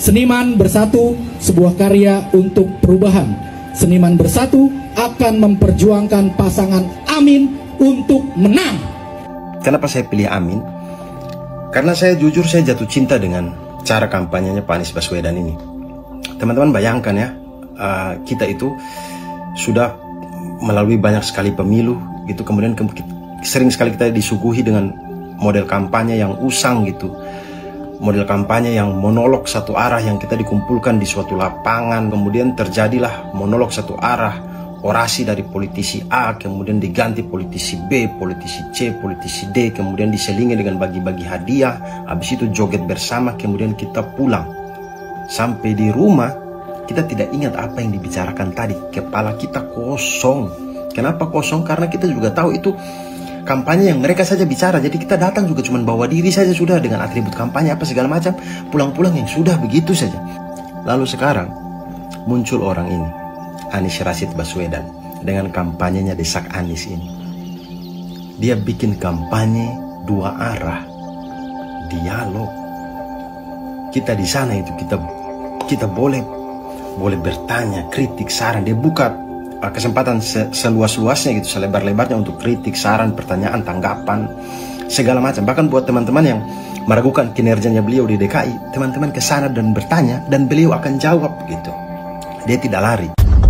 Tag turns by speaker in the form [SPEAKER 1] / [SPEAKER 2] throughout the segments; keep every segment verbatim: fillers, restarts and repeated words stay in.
[SPEAKER 1] Seniman bersatu, sebuah karya untuk perubahan. Seniman bersatu akan memperjuangkan pasangan Amin untuk menang.
[SPEAKER 2] Kenapa saya pilih Amin? Karena saya jujur saya jatuh cinta dengan cara kampanyenya Pak Anies Baswedan ini. Teman-teman bayangkan ya, uh, kita itu sudah melalui banyak sekali pemilu gitu, kemudian ke sering sekali kita disuguhi dengan model kampanye yang usang gitu. Model kampanye yang monolog satu arah, yang kita dikumpulkan di suatu lapangan, kemudian terjadilah monolog satu arah, orasi dari politisi A, kemudian diganti politisi B, politisi C, politisi D, kemudian diselingi dengan bagi-bagi hadiah, habis itu joget bersama, kemudian kita pulang. Sampai di rumah, kita tidak ingat apa yang dibicarakan tadi, kepala kita kosong. Kenapa kosong? Karena kita juga tahu itu kampanye yang mereka saja bicara, jadi kita datang juga cuma bawa diri saja sudah dengan atribut kampanye apa segala macam, pulang-pulang yang sudah begitu saja. Lalu sekarang muncul orang ini, Anies Rashid Baswedan, dengan kampanyenya Desak Anies ini. Dia bikin kampanye dua arah, dialog. Kita di sana itu kita kita boleh boleh bertanya, kritik, saran. Dia buka kesempatan seluas-luasnya gitu, selebar-lebarnya untuk kritik, saran, pertanyaan, tanggapan, segala macam. Bahkan buat teman-teman yang meragukan kinerjanya beliau di D K I, teman-teman ke sana dan bertanya dan beliau akan jawab gitu. Dia tidak lari.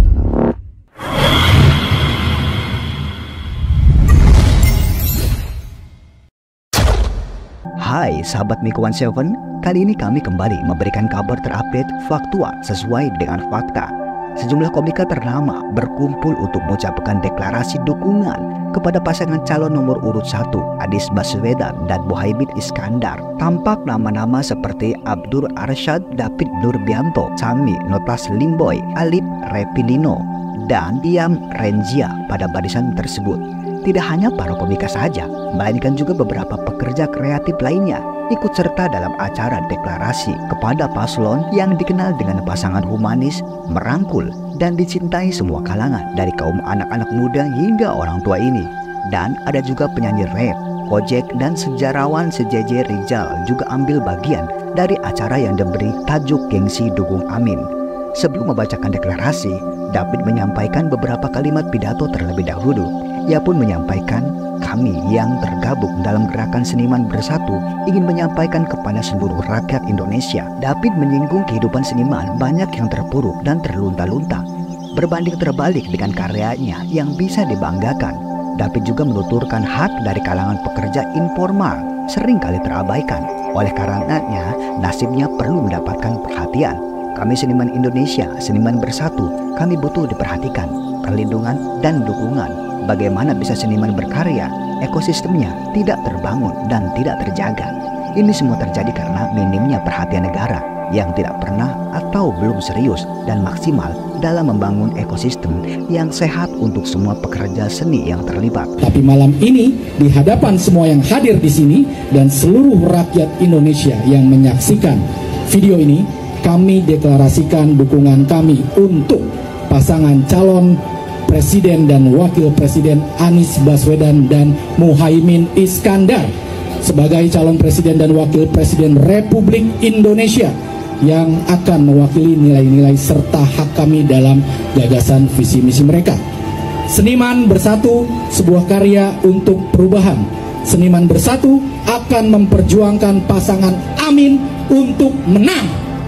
[SPEAKER 3] Hai sahabat Miko One Seven, kali ini kami kembali memberikan kabar terupdate faktual sesuai dengan fakta. Sejumlah komika ternama berkumpul untuk mengucapkan deklarasi dukungan kepada pasangan calon nomor urut satu Anies Baswedan dan Muhaimin Iskandar. Tampak nama-nama seperti Abdur Arsyad, David Nurbianto, Sami Notas Limboy, Alip Repilino, dan Diam Renzia pada barisan tersebut. Tidak hanya para komika saja, melainkan juga beberapa pekerja kreatif lainnya ikut serta dalam acara deklarasi kepada paslon yang dikenal dengan pasangan humanis, merangkul, dan dicintai semua kalangan dari kaum anak-anak muda hingga orang tua ini. Dan ada juga penyanyi rap, Kojek, dan sejarawan C J J Rizal juga ambil bagian dari acara yang diberi tajuk Gengsi Dukung Amin. Sebelum membacakan deklarasi, David menyampaikan beberapa kalimat pidato terlebih dahulu. Ia pun menyampaikan, kami yang tergabung dalam gerakan seniman bersatu ingin menyampaikan kepada seluruh rakyat Indonesia. David menyinggung kehidupan seniman banyak yang terpuruk dan terlunta-lunta, berbanding terbalik dengan karyanya yang bisa dibanggakan. David juga menuturkan hak dari kalangan pekerja informal sering kali terabaikan. Oleh karenanya, nasibnya perlu mendapatkan perhatian. Kami seniman Indonesia, seniman bersatu, kami butuh diperhatikan, perlindungan dan dukungan. Bagaimana bisa seniman berkarya, ekosistemnya tidak terbangun dan tidak terjaga. Ini semua terjadi karena minimnya perhatian negara yang tidak pernah atau belum serius dan maksimal dalam membangun ekosistem yang sehat untuk semua pekerja seni yang terlibat.
[SPEAKER 1] Tapi malam ini di hadapan semua yang hadir di sini dan seluruh rakyat Indonesia yang menyaksikan video ini, kami deklarasikan dukungan kami untuk pasangan calon Presiden dan Wakil Presiden Anies Baswedan dan Muhaimin Iskandar sebagai calon Presiden dan Wakil Presiden Republik Indonesia yang akan mewakili nilai-nilai serta hak kami dalam gagasan visi misi mereka. Seniman bersatu, sebuah karya untuk perubahan. Seniman bersatu akan memperjuangkan pasangan Amin untuk menang.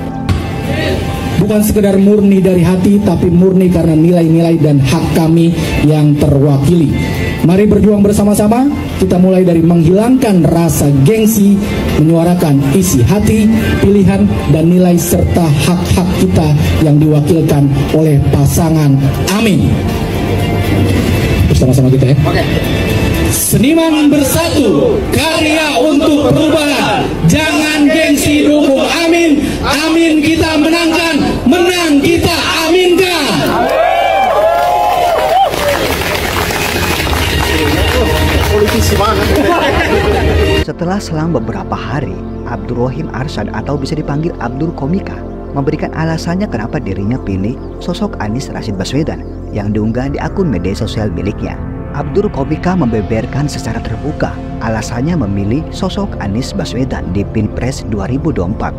[SPEAKER 1] Bukan sekedar murni dari hati, tapi murni karena nilai-nilai dan hak kami yang terwakili. Mari berjuang bersama-sama. Kita mulai dari menghilangkan rasa gengsi, menyuarakan isi hati, pilihan, dan nilai serta hak-hak kita yang diwakilkan oleh pasangan Amin. Bersama-sama kita ya. Oke. Seniman bersatu, karya untuk perubahan. Jangan gengsi, dukung Amin. Amin kita menangkan, menang kita aminkan.
[SPEAKER 3] Setelah selang beberapa hari, Abdur Rahim Arsyad atau bisa dipanggil Abdur Komika memberikan alasannya kenapa dirinya pilih sosok Anies Rashid Baswedan yang diunggah di akun media sosial miliknya. Abdur Komika membeberkan secara terbuka alasannya memilih sosok Anies Baswedan di Pilpres dua ribu dua puluh empat.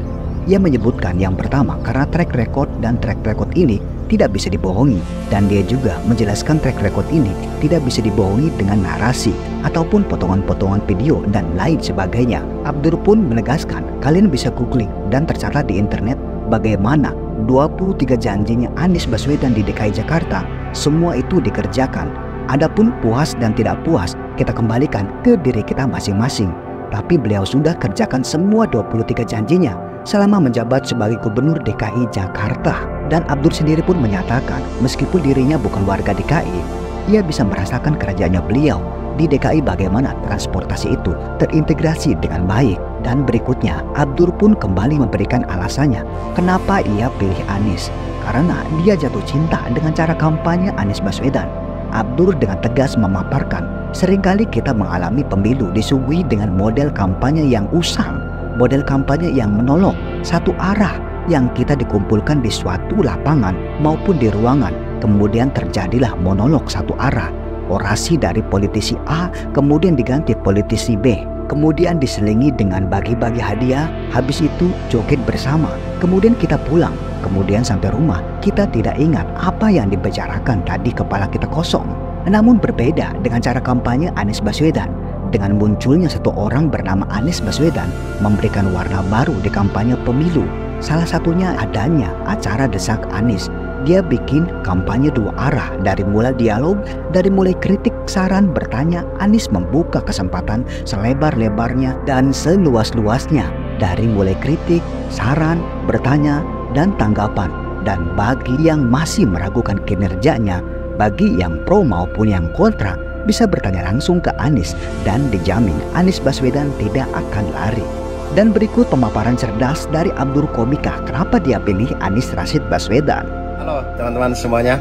[SPEAKER 3] Ia menyebutkan yang pertama karena track record dan track record ini tidak bisa dibohongi, dan dia juga menjelaskan track record ini tidak bisa dibohongi dengan narasi ataupun potongan-potongan video dan lain sebagainya. Abdur pun menegaskan kalian bisa googling dan tercatat di internet bagaimana dua puluh tiga janjinya Anies Baswedan di D K I Jakarta semua itu dikerjakan. Adapun puas dan tidak puas kita kembalikan ke diri kita masing-masing. Tapi beliau sudah kerjakan semua dua puluh tiga janjinya selama menjabat sebagai Gubernur D K I Jakarta. Dan Abdur sendiri pun menyatakan meskipun dirinya bukan warga D K I, ia bisa merasakan kerjanya beliau di D K I bagaimana transportasi itu terintegrasi dengan baik. Dan berikutnya Abdur pun kembali memberikan alasannya kenapa ia pilih Anies, karena dia jatuh cinta dengan cara kampanye Anies Baswedan. Abdur dengan tegas memaparkan, seringkali kita mengalami pemilu disuguhi dengan model kampanye yang usang, model kampanye yang menolong satu arah, yang kita dikumpulkan di suatu lapangan maupun di ruangan, kemudian terjadilah monolog satu arah, orasi dari politisi A kemudian diganti politisi B, kemudian diselingi dengan bagi-bagi hadiah, habis itu joget bersama, kemudian kita pulang. Kemudian sampai rumah, kita tidak ingat apa yang dibicarakan tadi, kepala kita kosong. Namun berbeda dengan cara kampanye Anies Baswedan. Dengan munculnya satu orang bernama Anies Baswedan memberikan warna baru di kampanye pemilu. Salah satunya adanya acara Desak Anies. Dia bikin kampanye dua arah, dari mulai dialog, dari mulai kritik, saran, bertanya. Anies membuka kesempatan selebar-lebarnya dan seluas-luasnya, dari mulai kritik, saran, bertanya, dan tanggapan. Dan bagi yang masih meragukan kinerjanya, bagi yang pro maupun yang kontra, bisa bertanya langsung ke Anies, dan dijamin Anies Baswedan tidak akan lari. Dan berikut pemaparan cerdas dari Abdur Komika kenapa dia pilih Anies Rashid Baswedan.
[SPEAKER 2] Halo teman-teman semuanya,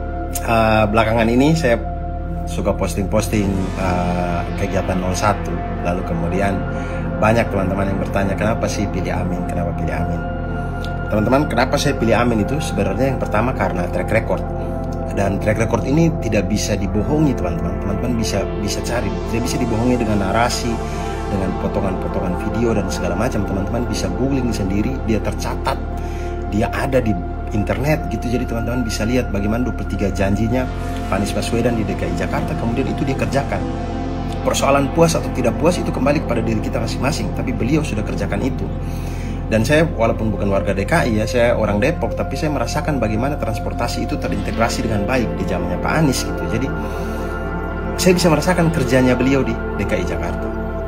[SPEAKER 2] uh, belakangan ini saya suka posting-posting uh, kegiatan nol satu, lalu kemudian banyak teman-teman yang bertanya kenapa sih pilih Amin, kenapa pilih Amin. Teman-teman, kenapa saya pilih Amin itu sebenarnya yang pertama karena track record. Dan track record ini tidak bisa dibohongi teman-teman. Teman-teman bisa bisa cari, tidak bisa dibohongi dengan narasi, dengan potongan-potongan video dan segala macam. Teman-teman bisa googling sendiri, dia tercatat, dia ada di internet gitu. Jadi teman-teman bisa lihat bagaimana dua puluh tiga janjinya Pak Anies Baswedan di D K I Jakarta, kemudian itu dia kerjakan. Persoalan puas atau tidak puas itu kembali kepada diri kita masing-masing, tapi beliau sudah kerjakan itu. Dan saya walaupun bukan warga D K I ya, saya orang Depok, tapi saya merasakan bagaimana transportasi itu terintegrasi dengan baik di zamannya Pak Anies gitu. Jadi saya bisa merasakan kerjanya beliau di D K I Jakarta.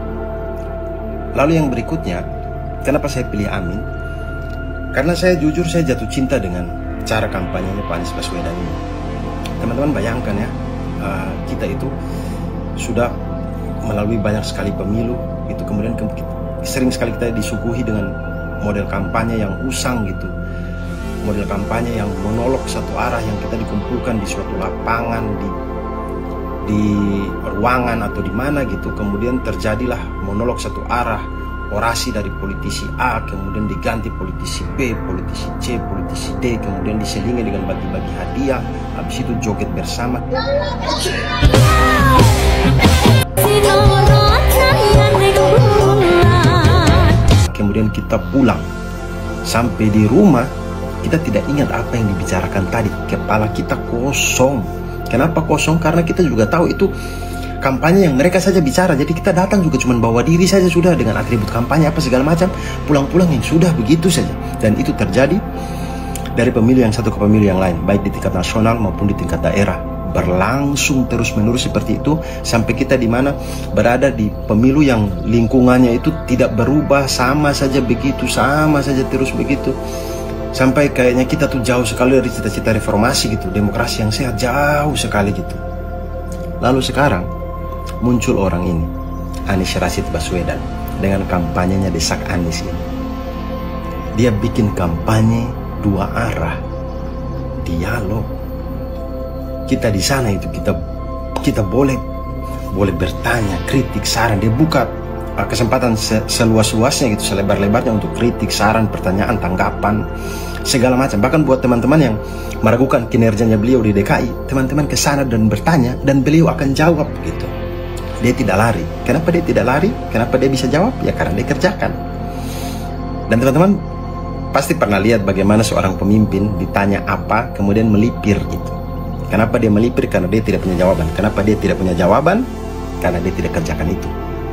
[SPEAKER 2] Lalu yang berikutnya, kenapa saya pilih Amin? Karena saya jujur saya jatuh cinta dengan cara kampanyenya Pak Anies Baswedan ini. Teman-teman bayangkan ya, uh, kita itu sudah melalui banyak sekali pemilu, itu kemudian ke, sering sekali kita disuguhi dengan model kampanye yang usang gitu, model kampanye yang monolog satu arah, yang kita dikumpulkan di suatu lapangan, di di ruangan atau di mana gitu, kemudian terjadilah monolog satu arah, orasi dari politisi A kemudian diganti politisi B, politisi C, politisi D, kemudian diselingi dengan bagi-bagi hadiah, habis itu joget bersama. Kemudian kita pulang, sampai di rumah kita tidak ingat apa yang dibicarakan tadi, kepala kita kosong. Kenapa kosong? Karena kita juga tahu itu kampanye yang mereka saja bicara, jadi kita datang juga cuma bawa diri saja sudah dengan atribut kampanye apa segala macam, pulang-pulang yang sudah begitu saja. Dan itu terjadi dari pemilu yang satu ke pemilu yang lain, baik di tingkat nasional maupun di tingkat daerah, berlangsung terus-menerus seperti itu sampai kita di mana berada di pemilu yang lingkungannya itu tidak berubah, sama saja begitu, sama saja terus begitu, sampai kayaknya kita tuh jauh sekali dari cita-cita reformasi gitu, demokrasi yang sehat, jauh sekali gitu. Lalu sekarang muncul orang ini, Anies Rashid Baswedan, dengan kampanyenya Desak Anies ini. Dia bikin kampanye dua arah, dialog. Kita di sana itu kita kita boleh boleh bertanya, kritik, saran. Dia buka uh, kesempatan se seluas-luasnya gitu, selebar-lebarnya untuk kritik, saran, pertanyaan, tanggapan, segala macam. Bahkan buat teman-teman yang meragukan kinerjanya beliau di D K I, teman-teman ke sana dan bertanya dan beliau akan jawab gitu. Dia tidak lari. Kenapa dia tidak lari? Kenapa dia bisa jawab? Ya karena dia kerjakan. Dan teman-teman, pasti pernah lihat bagaimana seorang pemimpin ditanya apa, kemudian melipir gitu. Kenapa dia melipir? Karena dia tidak punya jawaban. Kenapa dia tidak punya jawaban? Karena dia tidak kerjakan itu.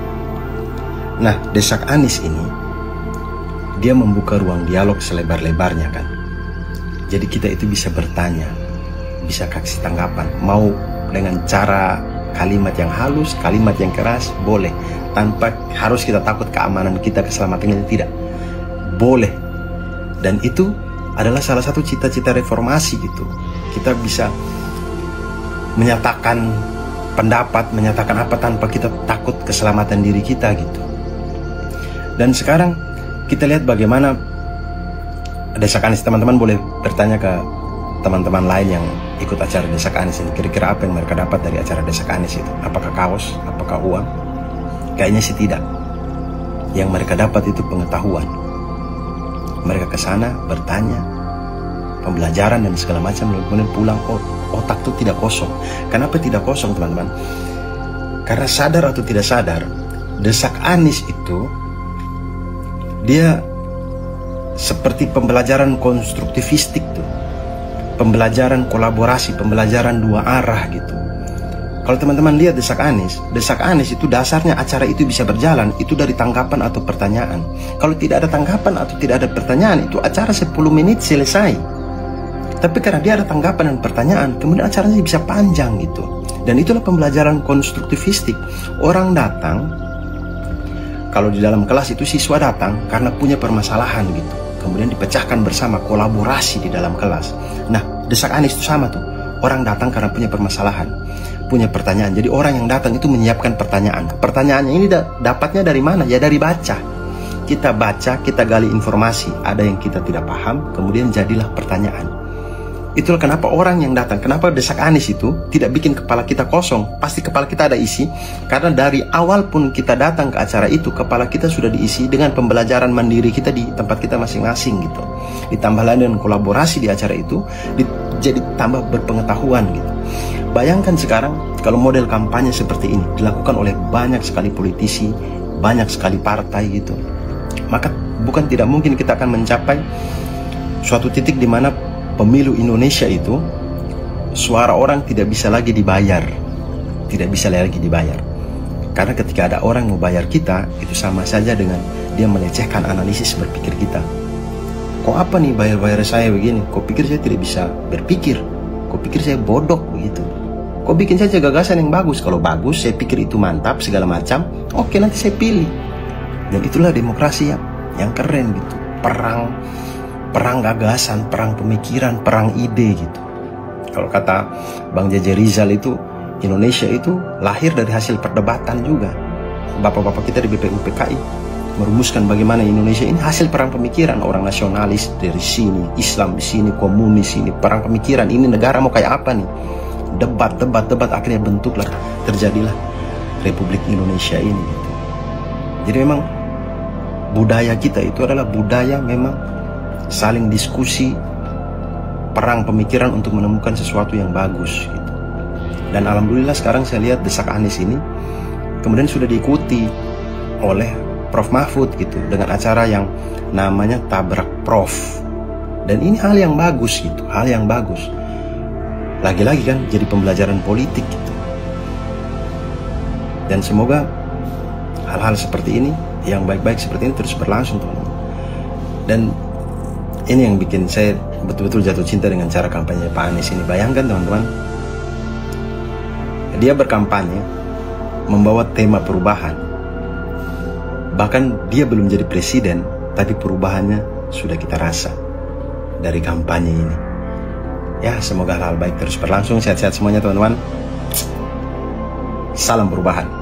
[SPEAKER 2] Nah, desak Anies ini, dia membuka ruang dialog selebar-lebarnya kan. Jadi kita itu bisa bertanya, bisa kasih tanggapan. Mau dengan cara kalimat yang halus, kalimat yang keras, boleh. Tanpa harus kita takut keamanan kita, keselamatannya, tidak. Boleh. Dan itu adalah salah satu cita-cita reformasi gitu. Kita bisa menyatakan pendapat, menyatakan apa tanpa kita takut keselamatan diri kita gitu. Dan sekarang kita lihat bagaimana desak Anies. Teman-teman boleh bertanya ke teman-teman lain yang ikut acara desak Anies ini, kira-kira apa yang mereka dapat dari acara desak Anies itu? Apakah kaos? Apakah uang? Kayaknya sih tidak. Yang mereka dapat itu pengetahuan. Mereka ke sana bertanya, pembelajaran dan segala macam, kemudian pulang, oh, otak itu tidak kosong. Kenapa tidak kosong, teman-teman? Karena sadar atau tidak sadar, desak Anies itu dia seperti pembelajaran konstruktivistik tuh, pembelajaran kolaborasi, pembelajaran dua arah gitu. Kalau teman-teman lihat desak Anies, desak Anies itu dasarnya acara itu bisa berjalan itu dari tanggapan atau pertanyaan. Kalau tidak ada tanggapan atau tidak ada pertanyaan, itu acara sepuluh menit selesai. Tapi karena dia ada tanggapan dan pertanyaan, kemudian acaranya bisa panjang gitu. Dan itulah pembelajaran konstruktivistik. Orang datang, kalau di dalam kelas itu siswa datang karena punya permasalahan gitu, kemudian dipecahkan bersama, kolaborasi di dalam kelas. Nah, desak Anies itu sama tuh. Orang datang karena punya permasalahan, punya pertanyaan. Jadi orang yang datang itu menyiapkan pertanyaan. Pertanyaannya ini da dapatnya dari mana? Ya dari baca. Kita baca, kita gali informasi. Ada yang kita tidak paham, kemudian jadilah pertanyaan. Itulah kenapa orang yang datang, kenapa desak Anies itu tidak bikin kepala kita kosong. Pasti kepala kita ada isi. Karena dari awal pun kita datang ke acara itu, kepala kita sudah diisi dengan pembelajaran mandiri kita di tempat kita masing-masing gitu. Ditambah lagi dengan kolaborasi di acara itu, di, jadi tambah berpengetahuan gitu. Bayangkan sekarang kalau model kampanye seperti ini dilakukan oleh banyak sekali politisi, banyak sekali partai gitu, maka bukan tidak mungkin kita akan mencapai suatu titik di mana pemilu Indonesia itu suara orang tidak bisa lagi dibayar, tidak bisa lagi dibayar. Karena ketika ada orang yang mau bayar kita, itu sama saja dengan dia melecehkan analisis berpikir kita. Kok apa nih bayar-bayar saya begini? Kok pikir saya tidak bisa berpikir? Kok pikir saya bodoh begitu? Kok bikin saja gagasan yang bagus? Kalau bagus, saya pikir itu mantap segala macam. Oke, nanti saya pilih. Dan itulah demokrasi yang yang keren gitu. Perang perang gagasan, perang pemikiran, perang ide gitu. Kalau kata Bang J J Rizal itu, Indonesia itu lahir dari hasil perdebatan juga. Bapak-bapak kita di B P U P K I merumuskan bagaimana Indonesia ini hasil perang pemikiran. Orang nasionalis dari sini, Islam di sini, komunis ini, perang pemikiran. Ini negara mau kayak apa nih? Debat, debat, debat, akhirnya bentuklah, terjadilah Republik Indonesia ini gitu. Jadi memang budaya kita itu adalah budaya memang saling diskusi, perang pemikiran untuk menemukan sesuatu yang bagus gitu. Dan alhamdulillah sekarang saya lihat desak Anies ini kemudian sudah diikuti oleh Prof Mahfud gitu, dengan acara yang namanya Tabrak Prof. Dan ini hal yang bagus gitu, hal yang bagus. Lagi-lagi kan jadi pembelajaran politik gitu. Dan semoga hal-hal seperti ini, yang baik-baik seperti ini terus berlangsung, teman-teman. Dan ini yang bikin saya betul-betul jatuh cinta dengan cara kampanye Pak Anies ini. Bayangkan teman-teman, dia berkampanye membawa tema perubahan. Bahkan dia belum jadi presiden, tapi perubahannya sudah kita rasa dari kampanye ini. Ya, semoga hal-hal baik terus berlangsung. Sehat-sehat semuanya teman-teman. Salam perubahan.